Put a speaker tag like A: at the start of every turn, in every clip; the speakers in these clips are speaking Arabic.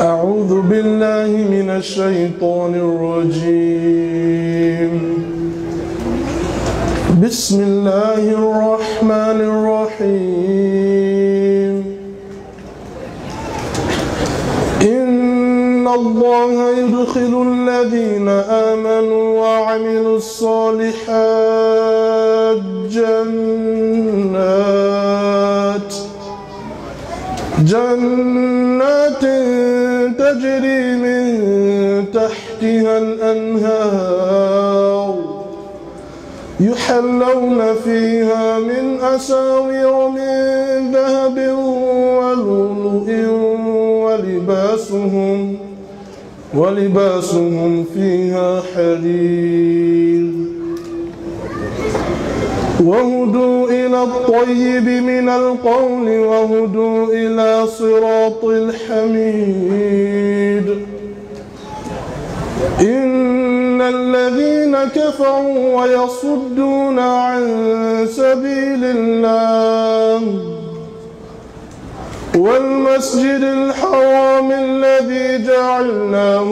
A: أعوذ بالله من الشيطان الرجيم. بسم الله الرحمن الرحيم. إن الله يدخل الذين آمنوا وعملوا الصالحات جنات تجري من تحتها الأنهار يحلون فيها من أساور من ذهب ولؤلؤ ولباسهم فيها حرير وهدوا إلى الطيب من القول وهدوا إلى صراط الحميد. إن الذين كفروا ويصدون عن سبيل الله والمسجد الحرام الذي جعلناه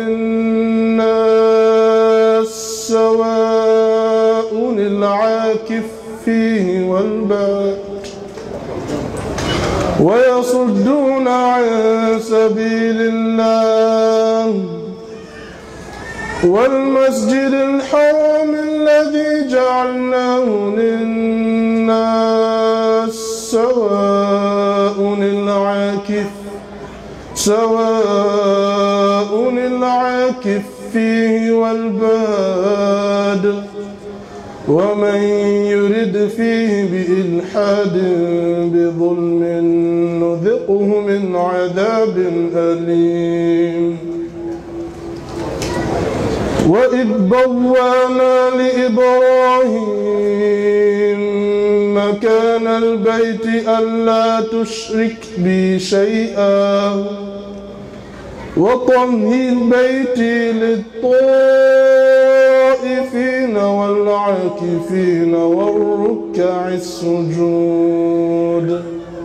A: للناس سواء العاكف فيه والباد ويصدون عن سبيل الله والمسجد الحرام الذي جعلناه للناس سواء العاكف فيه والباد ومن يرد فيه بإلحاد بظلم نذقه من عذاب أليم. وإذ بوأنا لإبراهيم مكان البيت ألا تشرك بي شيئا وطهر بيتي للطائفين والعاكفين والركع السجود.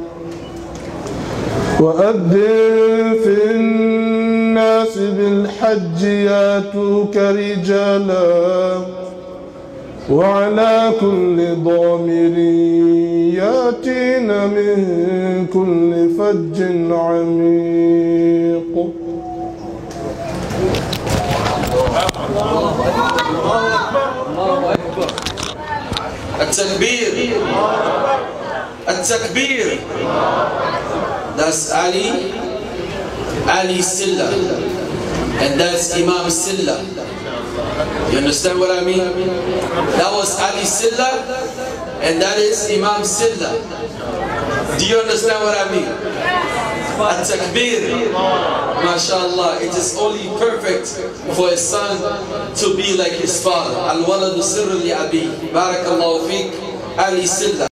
A: وأذن في الناس بالحج ياتوك رجالا وعلى كل ضامر ياتين من كل فج عميق.
B: التكبير التكبير. That's Ali Silla, and that's Imam Silla. You understand what I mean? That was Ali Silla, and that is Imam Silla. Do you understand what I mean? At-takbir, mashallah, it is only perfect for a son to be like his father. Al-waladu sirru li abi. Barakallahu feek, Ali Silla.